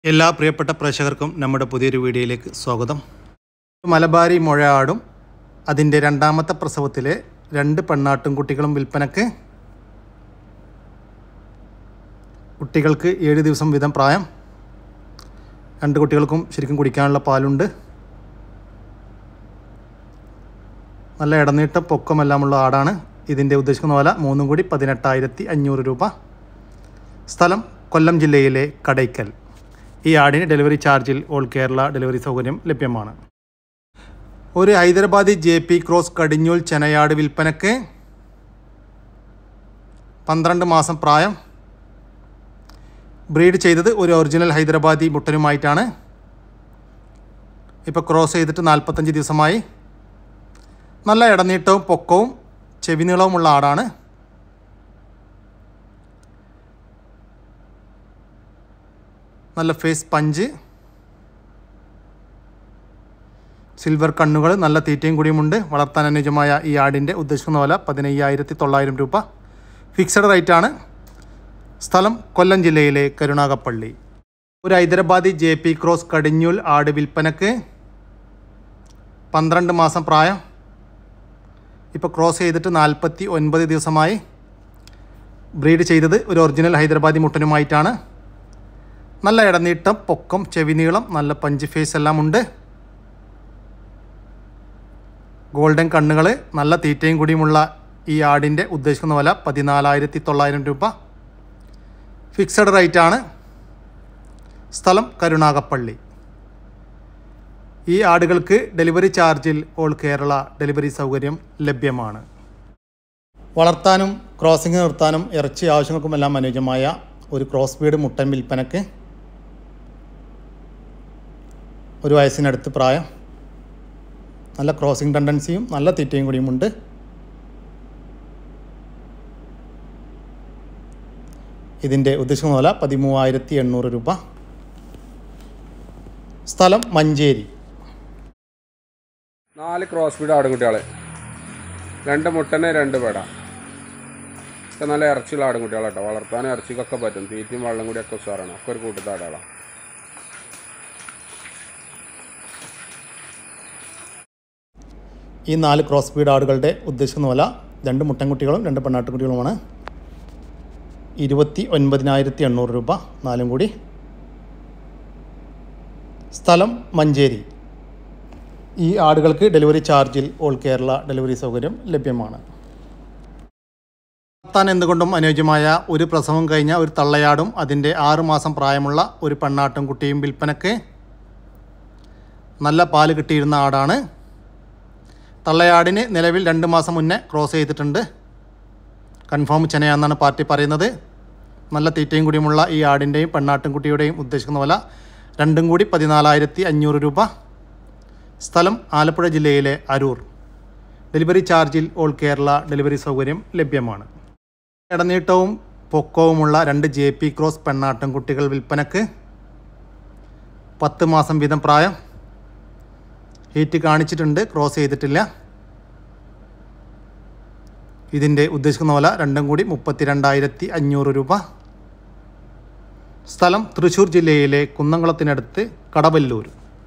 എല്ലാ പ്രിയപ്പെട്ട പ്രേക്ഷകർക്കും നമ്മുടെ പുതിയൊരു വീഡിയോയിലേക്ക് സ്വാഗതം. മലബാരി മുഴയാടും അതിൻ്റെ രണ്ടാമത്തെ പ്രസവത്തിലെ 2 പെണ്ണാട്ടും കുട്ടികളും വിൽപ്പനക്ക്. കുട്ടികൾക്ക് 7 ദിവസം വീതം പ്രായം. 2 കുട്ടികൾക്കും ശരിക്കും കുടിക്കാനുള്ള പാലുണ്ട്. നല്ല ഇടനീട്ടം പൊക്കമെല്ലാമുള്ള ആടാണ്. ഇതിൻ്റെ ഉദ്ദേശിക്കുന്ന വില 3 കൂടി 18,500 രൂപ. സ്ഥലം കൊല്ലം ജില്ലയിലെ കടയ്ക്കൽ. ഈ ആടിന് ഡെലിവറി ചാർജിൽ ഓൾ കേരള ഡെലിവറി സൗകര്യം ലഭ്യമാണ്. ഒരു ഹൈദരാബാദി JP ക്രോസ് കടിഞ്ഞൂൽ ചെനയാട് വിൽപ്പനക്ക്. 12 മാസം പ്രായം. ബ്രീഡ് ചെയ്തത് ഒരു ഒറിജിനൽ ഹൈദരാബാദി മുട്ടനുമായിട്ടാണ്. ഇപ്പോൾ ക്രോസ് ചെയ്തിട്ട് 45 ദിവസമായി. നല്ല ഇടനീട്ടവും പൊക്കവും ചെവിനീളവുമുള്ള ആടാണ്. നല്ല ഫേസ് പഞ്ച്, സിൽവർ കണ്ണുകൾ, നല്ല തീറ്റയും കൂടിയുമുണ്ട്. വളർത്താൻ അനുയോജ്യമായ ഈ ആടിൻ്റെ ഉദ്ദേശിക്കുന്ന വില 15,900 രൂപ. ഫിക്സഡ് റേറ്റാണ്. സ്ഥലം കൊല്ലം ജില്ലയിലെ കരുനാഗപ്പള്ളി. ഒരു ഹൈദരാബാദി JP ക്രോസ് കടിഞ്ഞൂൽ ആട് വിൽപ്പനക്ക്. 12 മാസം പ്രായം. ഇപ്പോൾ ക്രോസ് ചെയ്തിട്ട് 49 ദിവസമായി. ബ്രീഡ് ചെയ്തത് ഒരു ഒറിജിനൽ ഹൈദരാബാദി മുട്ടനുമായിട്ടാണ്. നല്ല ഇടനീട്ടം, പൊക്കം, ചെവിനീളം, നല്ല പഞ്ച് ഫേസ് എല്ലാം ഉണ്ട്. ഗോൾഡൻ കണ്ണുകൾ, നല്ല തീറ്റയും കൂടിയുമുള്ള ഈ ആടിൻ്റെ ഉദ്ദേശിക്കുന്ന വില 14,900 രൂപ. ഫിക്സഡ് റേറ്റാണ്. സ്ഥലം കരുനാഗപ്പള്ളി. ഈ ആടുകൾക്ക് ഡെലിവറി ചാർജിൽ ഓൾ കേരള ഡെലിവറി സൗകര്യം ലഭ്യമാണ്. വളർത്താനും ക്രോസിംഗ് നിർത്താനും ഇറച്ചി ആവശ്യങ്ങൾക്കുമെല്ലാം അനുയോജ്യമായ ഒരു ക്രോസ് ബീഡ് മുട്ടൻ വിൽപ്പനക്ക്. 1 വയസ്സിനടുത്ത് പ്രായം. നല്ല ക്രോസിംഗ് ടെൻഡൻസിയും നല്ല തീറ്റയും കൂടിയുമുണ്ട്. ഇതിൻ്റെ ഉദ്ദേശിക്കുന്ന വില 13,800 രൂപ. സ്ഥലം മഞ്ചേരി. 4 ക്രോസ് ബീഡ് ആടുകുട്ടികൾ, 2 മുട്ടന് 2 പേട. നല്ല ഇറച്ചിയുള്ള ആടുകുട്ടികളാട്ടോ. വളർത്താനും ഇറച്ചിക്കൊക്കെ പറ്റും. തീറ്റയും വെള്ളം കൂടിയൊക്കെ ഉസാറാണ്. ഒക്കെ ഒരു കൂട്ടത്തെ ആടാളാണ്. ഈ 4 ക്രോസ് ബീഡ് ആടുകളുടെ ഉദ്ദേശിക്കുന്ന വില 2 മുട്ടൻകുട്ടികളും 2 പെണ്ണാട്ടുകുട്ടികളുമാണ്. 29,800 രൂപ 4 കൂടി. സ്ഥലം മഞ്ചേരി. ഈ ആടുകൾക്ക് ഡെലിവറി ചാർജിൽ ഓൾ കേരള ഡെലിവറി സൗകര്യം ലഭ്യമാണ്. വളർത്താൻ എന്തുകൊണ്ടും അനുയോജ്യമായ ഒരു പ്രസവം കഴിഞ്ഞ ഒരു തള്ളയാടും അതിൻ്റെ 6 മാസം പ്രായമുള്ള ഒരു പെണ്ണാട്ടും കുട്ടിയും വിൽപ്പനക്ക്. നല്ല പാല് കിട്ടിയിരുന്ന ആടാണ്. തള്ളയാടിന് നിലവിൽ 2 മാസം മുന്നേ ക്രോസ് ചെയ്തിട്ടുണ്ട്. കൺഫേം ചെനയാണെന്നാണ് പാർട്ടി പറയുന്നത്. നല്ല തീറ്റയും കൂടിയുമുള്ള ഈ ആടിൻ്റെയും പെണ്ണാട്ടും കുട്ടിയുടെയും ഉദ്ദേശിക്കുന്ന വില 2 കൂടി 14,500 രൂപ. സ്ഥലം ആലപ്പുഴ ജില്ലയിലെ അരൂർ. ഡെലിവറി ചാർജിൽ ഓൾ കേരള ഡെലിവറി സൗകര്യം ലഭ്യമാണ്. ഇടനീട്ടവും പൊക്കവുമുള്ള 2 JP ക്രോസ് പെണ്ണാട്ടും കുട്ടികൾ വിൽപ്പനക്ക്. 10 മാസം വീതം പ്രായം. ഹീറ്റ് കാണിച്ചിട്ടുണ്ട്, ക്രോസ് ചെയ്തിട്ടില്ല. ഇതിൻ്റെ ഉദ്ദേശിക്കുന്ന വില 2 കൂടി 32,500 രൂപ. സ്ഥലം തൃശ്ശൂർ ജില്ലയിലെ കുന്നംകുളത്തിനടുത്ത് കടവല്ലൂർ.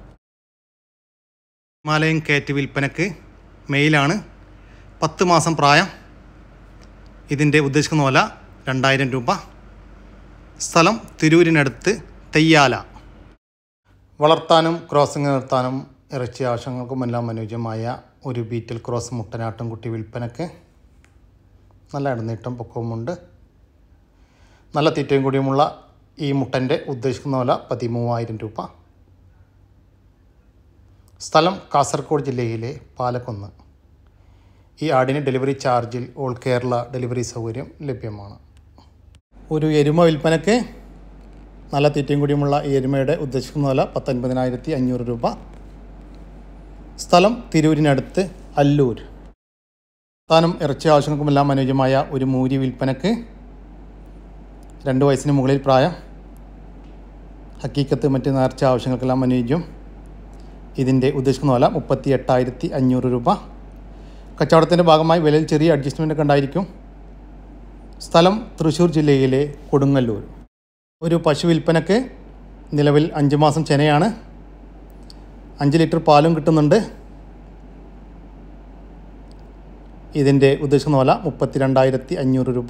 ഹിമാലയൻ കാറ്റ് വിൽപ്പനക്ക്. മെയിലാണ്. 10 മാസം പ്രായം. ഇതിൻ്റെ ഉദ്ദേശിക്കുന്ന വില 2,000 രൂപ. സ്ഥലം തിരൂരിനടുത്ത് തെയ്യാല. വളർത്താനും ക്രോസിംഗ് നിർത്താനും ഇറച്ചി ആവശ്യങ്ങൾക്കുമെല്ലാം അനുയോജ്യമായ ഒരു ബീറ്റൽ ക്രോസ് മുട്ടനാട്ടും കുട്ടി വിൽപ്പനക്ക്. നല്ല ഇടനീട്ടം പൊക്കവുമുണ്ട്. നല്ല തീറ്റയും കൂടിയുമുള്ള ഈ മുട്ടൻ്റെ ഉദ്ദേശിക്കുന്ന വില 13,000 രൂപ. സ്ഥലം കാസർഗോഡ് ജില്ലയിലെ പാലക്കുന്ന്. ഈ ആടിന് ഡെലിവറി ചാർജിൽ ഓൾ കേരള ഡെലിവറി സൗകര്യം ലഭ്യമാണ്. ഒരു എരുമ വിൽപ്പനക്ക്. നല്ല തീറ്റയും കൂടിയുമുള്ള ഈ എരുമയുടെ ഉദ്ദേശിക്കുന്ന വില 19,500 രൂപ. സ്ഥലം തിരൂരിനടുത്ത് അല്ലൂർ. സ്ഥാനം ഇറച്ചി ആവശ്യങ്ങൾക്കുമെല്ലാം അനുയോജ്യമായ ഒരു മൂരി വിൽപ്പനക്ക്. 2 വയസ്സിന് മുകളിൽ പ്രായം. ഹക്കീക്കത്ത് മറ്റ് നേർച്ച ആവശ്യങ്ങൾക്കെല്ലാം അനുയോജ്യം. ഇതിൻ്റെ ഉദ്ദേശിക്കുന്ന വില 38,500 രൂപ. കച്ചവടത്തിൻ്റെ ഭാഗമായി വിലയിൽ ചെറിയ അഡ്ജസ്റ്റ്മെൻ്റ് ഒക്കെ ഉണ്ടായിരിക്കും. സ്ഥലം തൃശ്ശൂർ ജില്ലയിലെ കൊടുങ്ങല്ലൂർ. ഒരു പശു വിൽപ്പനക്ക്. നിലവിൽ 5 മാസം ചെനയാണ്. 5 ലിറ്റർ പാലും കിട്ടുന്നുണ്ട്. ഇതിൻ്റെ ഉദ്ദേശിക്കുന്ന വില 32,500 രൂപ.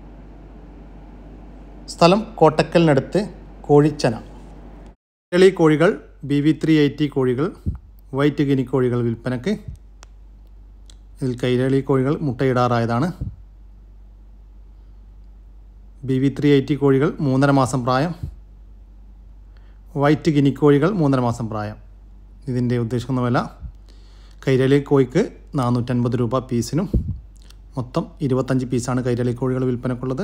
സ്ഥലം കോട്ടക്കലിനടുത്ത് കോഴിച്ചന. കൈരളി കോഴികൾ, BV380 കോഴികൾ, വൈറ്റ് ഗിനി കോഴികൾ വിൽപ്പനക്ക്. ഇതിൽ കൈരളി കോഴികൾ മുട്ടയിടാറായതാണ്. BV380 കോഴികൾ 3.5 മാസം പ്രായം. വൈറ്റ് ഗിനി കോഴികൾ 3.5 മാസം പ്രായം. ഇതിൻ്റെ ഉദ്ദേശിക്കുന്ന വില കൈരളി കോഴിക്ക് 450 രൂപ പീസിനും. മൊത്തം 25 പീസാണ് കൈരളി കോഴികൾ വിൽപ്പനക്കുള്ളത്.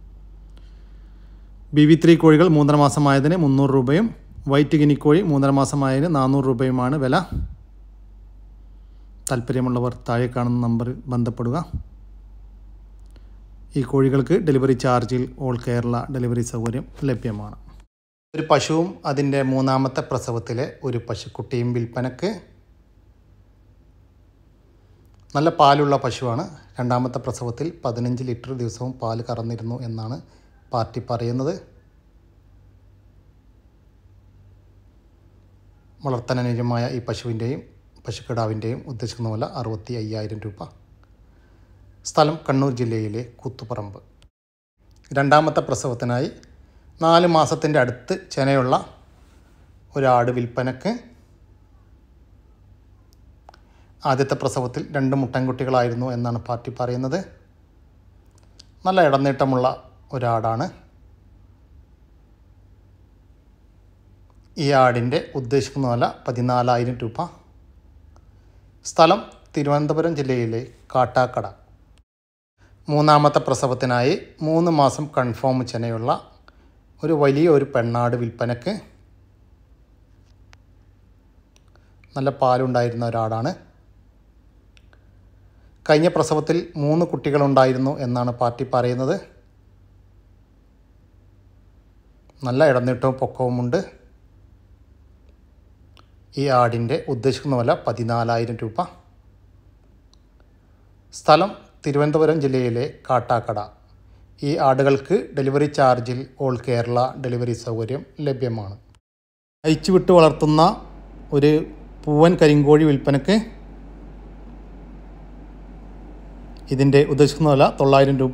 BV3 കോഴികൾ 3.5 മാസമായതിന് 300 രൂപയും വൈറ്റ് ഗിനി കോഴി 3.5 മാസമായതിന് 400 രൂപയുമാണ് വില. താല്പര്യമുള്ളവർ താഴെ കാണുന്ന നമ്പറിൽ ബന്ധപ്പെടുക. ഈ കോഴികൾക്ക് ഡെലിവറി ചാർജിൽ ഓൾ കേരള ഡെലിവറി സൗകര്യം ലഭ്യമാണ്. ഒരു പശുവും അതിൻ്റെ 3ാമത്തെ പ്രസവത്തിലെ ഒരു പശുക്കുട്ടിയും വിൽപ്പനക്ക്. നല്ല പാലുള്ള പശുവാണ്. 2ാമത്തെ പ്രസവത്തിൽ 15 ലിറ്റർ ദിവസവും പാൽ കറന്നിരുന്നു എന്നാണ് പാർട്ടി പറയുന്നത്. വളർത്താനനുയോജ്യമായ ഈ പശുവിൻ്റെയും പശുക്കിടാവിൻ്റെയും ഉദ്ദേശിക്കുന്ന വില 65,000 രൂപ. സ്ഥലം കണ്ണൂർ ജില്ലയിലെ കൂത്തുപറമ്പ്. 2ാമത്തെ പ്രസവത്തിനായി 4 മാസത്തിൻ്റെ അടുത്ത് ചെനയുള്ള ഒരാട് വിൽപ്പനക്ക്. ആദ്യത്തെ പ്രസവത്തിൽ 2 മുട്ടൻകുട്ടികളായിരുന്നു എന്നാണ് പാർട്ടി പറയുന്നത്. നല്ല ഇടനീട്ടമുള്ള ഒരാടാണ്. ഈ ആടിൻ്റെ ഉദ്ദേശിക്കുന്ന വില 14,000 രൂപ. സ്ഥലം തിരുവനന്തപുരം ജില്ലയിലെ കാട്ടാക്കട. 3ാമത്തെ പ്രസവത്തിനായി 3 മാസം കൺഫേം ചെനയുള്ള ഒരു പെണ്ണാട് വിൽപ്പനക്ക്. നല്ല പാലുണ്ടായിരുന്ന ഒരാടാണ്. കഴിഞ്ഞ പ്രസവത്തിൽ 3 കുട്ടികളുണ്ടായിരുന്നു എന്നാണ് പാർട്ടി പറയുന്നത്. നല്ല ഇടനീട്ടവും പൊക്കവുമുണ്ട്. ഈ ആടിൻ്റെ ഉദ്ദേശിക്കുന്ന വില 14,000 രൂപ. സ്ഥലം തിരുവനന്തപുരം ജില്ലയിലെ കാട്ടാക്കട. ഈ ആടുകൾക്ക് ഡെലിവറി ചാർജിൽ ഓൾ കേരള ഡെലിവറി സൗകര്യം ലഭ്യമാണ്. അയച്ചുവിട്ട് വളർത്തുന്ന ഒരു പൂവൻ കരിങ്കോഴി വിൽപ്പനക്ക്. ഇതിൻ്റെ ഉദ്ദേശിക്കുന്ന വില 9,000 രൂപ.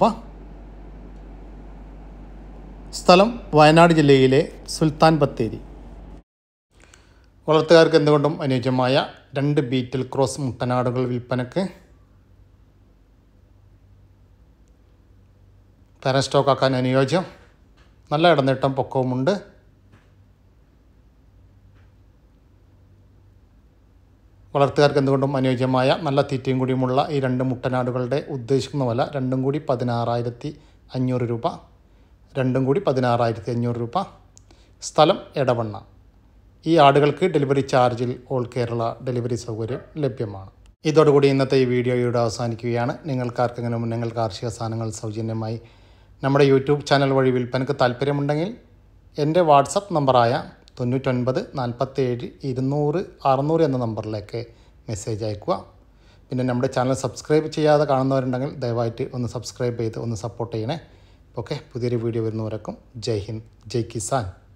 സ്ഥലം വയനാട് ജില്ലയിലെ സുൽത്താൻ ബത്തേരി. വളർത്തുകാർക്ക് എന്തുകൊണ്ടും അനുയോജ്യമായ 2 ബീറ്റൽ ക്രോസ് മുട്ടനാടുകൾ വിൽപ്പനക്ക്. തരം സ്റ്റോക്കാക്കാൻ അനുയോജ്യം. നല്ല ഇടനീട്ടം പൊക്കവുമുണ്ട്. വളർത്തുകാർക്ക് എന്തുകൊണ്ടും അനുയോജ്യമായ നല്ല തീറ്റയും കൂടിയുമുള്ള ഈ 2 മുട്ടനാടുകളുടെ ഉദ്ദേശിക്കുന്ന വില 2 കൂടി 16,500 രൂപ. 2 കൂടി 16,500 രൂപ. സ്ഥലം എടവണ്ണ. ഈ ആടുകൾക്ക് ഡെലിവറി ചാർജിൽ ഓൾ കേരള ഡെലിവറി സൗകര്യം ലഭ്യമാണ്. ഇതോടുകൂടി ഇന്നത്തെ ഈ വീഡിയോ ഇവിടെ അവസാനിക്കുകയാണ്. നിങ്ങൾക്കാർക്കെങ്കിലും നിങ്ങൾ കാർഷിക സാധനങ്ങൾ സൗജന്യമായി നമ്മുടെ യൂട്യൂബ് ചാനൽ വഴി വിൽപ്പനക്ക് താല്പര്യമുണ്ടെങ്കിൽ എൻ്റെ വാട്സപ്പ് നമ്പറായ 99 47 200 600 എന്ന നമ്പറിലേക്ക് മെസ്സേജ് അയക്കുക. പിന്നെ നമ്മുടെ ചാനൽ സബ്സ്ക്രൈബ് ചെയ്യാതെ കാണുന്നവരുണ്ടെങ്കിൽ ദയവായിട്ട് ഒന്ന് സബ്സ്ക്രൈബ് ചെയ്ത് ഒന്ന് സപ്പോർട്ട് ചെയ്യണേ. ഓക്കെ, പുതിയൊരു വീഡിയോ വരുന്നവരേക്കും ജയ് ഹിന്ദ്, ജയ് കിസാൻ.